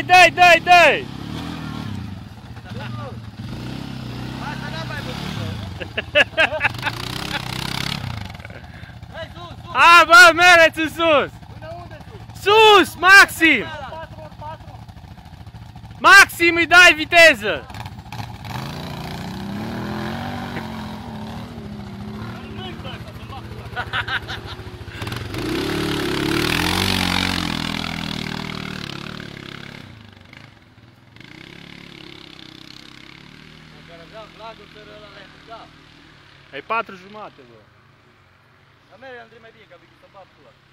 dai, dai, dai! Asta n-am mai văzut. Hai sus, sus! A, bă, mereți în sus! Până unde sus? Sus, maxim! 4x4. Maxim îi dai viteză! Ai 4 jumate, bă. La mea am mai bine, că a venit să bat pula.